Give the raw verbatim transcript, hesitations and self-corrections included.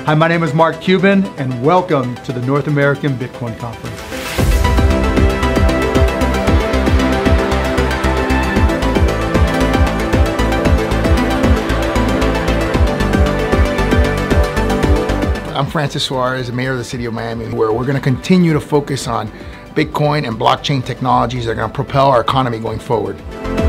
Hi, my name is Mark Cuban, and welcome to the North American Bitcoin Conference. I'm Francis Suarez, Mayor of the City of Miami, where we're going to continue to focus on Bitcoin and blockchain technologies that are going to propel our economy going forward.